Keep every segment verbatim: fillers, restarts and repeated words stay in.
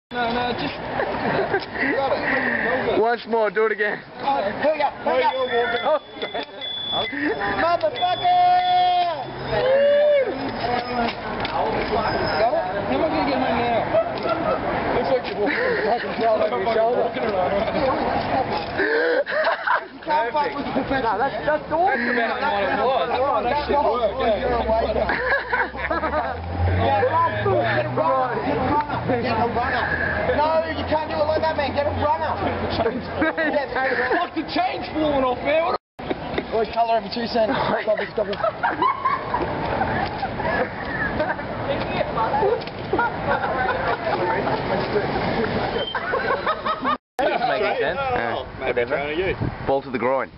No, no, just... Got it. Once more, do it again. Oh, here we go, here we go. Motherfucker! Got it? How am I going to get home now? Looks like you're walking with a fucking trail over your shoulder. Perfect. No, that's, that's awesome. That's better than what it was. Oh, that should work, yeah. You're away now. Yeah, get a runner. Get a runner. Get a runner. No, you can't do it like that, man. Get a runner. Fuck, the chain's falling off, man. What colour over two cents? Double, double. It's making sense. Oh, maybe trying to you. Ball to the groin.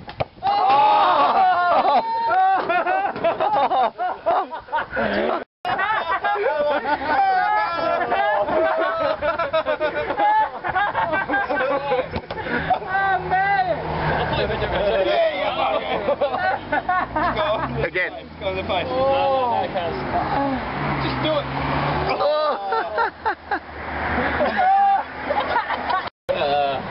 Again. Go in the face. Oh. No, no, no, just do it. Oh. uh,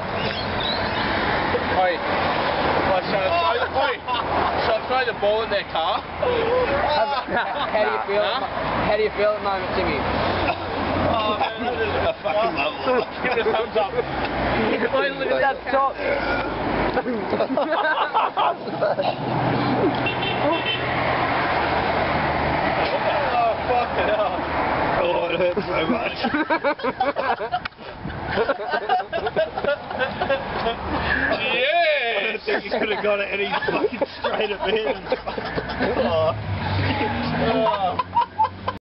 wait. What, shall I throw the, wait, shall I throw the ball in their car? How do you feel? Huh? How do you feel at the moment, Timmy? Oh, man, that is a fucking level. Give it a thumbs up. Wait, look at that top. Oh, fucking hell. Oh, it hurts so much. Yes! I think he could have got it and he fucking straight at me. Oh. Oh.